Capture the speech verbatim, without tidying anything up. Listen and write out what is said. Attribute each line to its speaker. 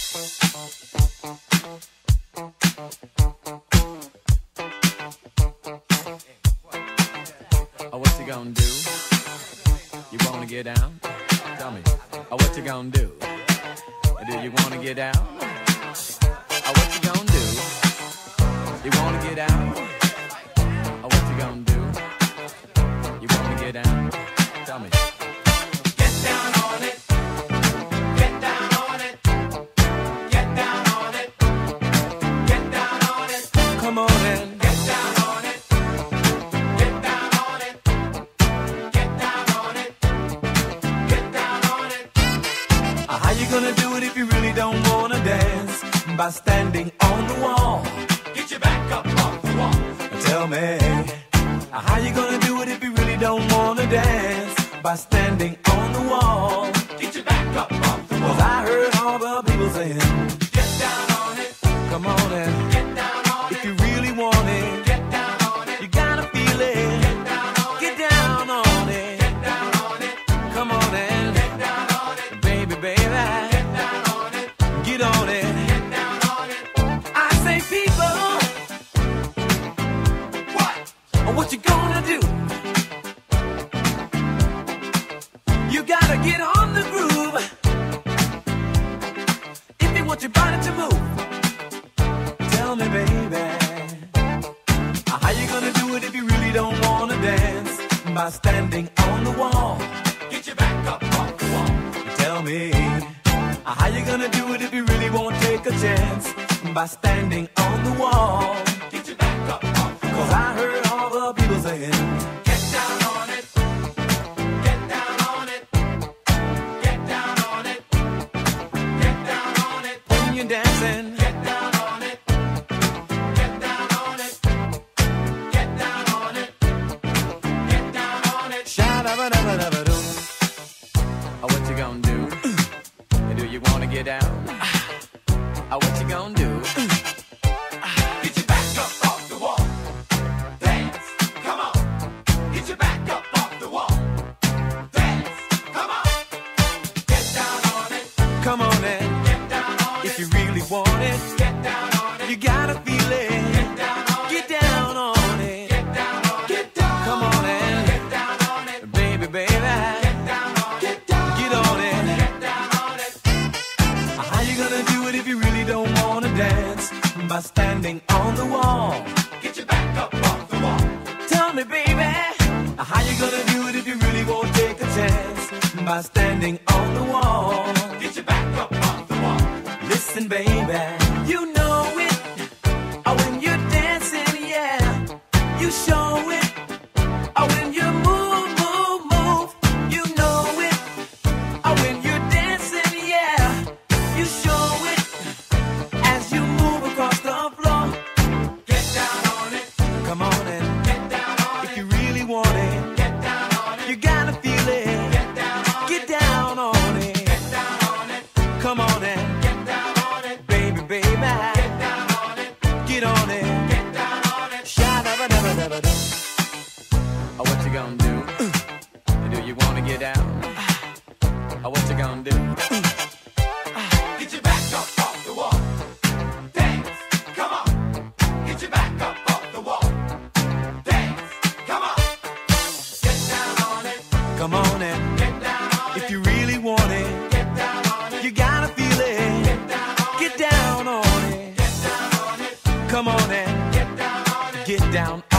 Speaker 1: Oh, what you gonna do? You wanna get down? Tell me. Oh, what you gonna do? Do you wanna get down? Oh, what you gonna do? You wanna get down? Oh, what you gonna do? You wanna get down? Tell me. Get down on it. Get down on it. Get down on it. Get down on it. Come on and get down on it. Get down on it. Get down on it. Get down on it. How you gonna do it if you really don't wanna dance? By standing on the wall. Get your back up off the wall. Tell me, how you gonna do it if you really don't wanna dance? By standing on the wall. Get your back up off the wall. 'Cause I heard all the people saying, get down on it. Come on and get down on it. If you really want it, get down on it. You gotta feel it. Get down on it. Get down on it. Get down on it. Come on and get down on it. Baby, baby. Get down on it. Get on it. Get down on it. I say, people, what? What you gonna do? You gotta get on the groove if you want your body to move. Tell me, baby, how you gonna do it if you really don't wanna dance? By standing on the wall. Get your back up off the wall. Tell me, how you gonna do it if you really won't take a chance? By standing on the wall. Get your back up off the wall. 'Cause I heard all the people saying, get down on it. Get down on it. Get down on it. Get down on it. When you're dancing, get down on it. Get down on it. Get down on it. Get down on it. Sha-da-ba-da-ba-da-ba-doo. Oh, what you gonna do? Do you wanna get down? Oh, what you gonna do? Get your back up off the wall. Dance, come on. Get your back up off the wall. Dance, come on. Get down on it. Come on and get down on it. If you really want it, get down on it. You gotta feel it. Get down on it. Get down on it. Get down on it. Get down. Come on and get down on it. Baby, baby. Get down on it. Get down. Get on it. Get down on it. How you gonna do it if you really don't wanna dance? By standing on the wall. Get your back up off the wall. Tell me, baby, how you gonna do it if you really won't take a chance? By standing on the wall. Get your back up off the wall. Listen, baby, you know it. Oh, when you're dancing, yeah, you show it. Oh, when you move, move, move, you know it. Oh, when you're dancing, yeah, you show it. As you move across the floor, get down on it. Come on and get down on it. If you really want it, get down on it. You gotta feel it. Get down on it. Get down on it. Get down on it. Come on and get down on it. Baby, baby. Get down on it. Get on it. Get down on it. Sha-da-ba-da-ba-da-ba-da. Oh, what you gonna do? Do you wanna get down? Oh, what you gonna do? Get your back up off the wall. Dance, come on. Get your back up off the wall. Dance, come on. Get down on it. Come on and get down on it. If you really want it, get down on it. You gotta feel it. Get down on it. Get down on it. Get down on it. Come on and get down on it. Get down on it.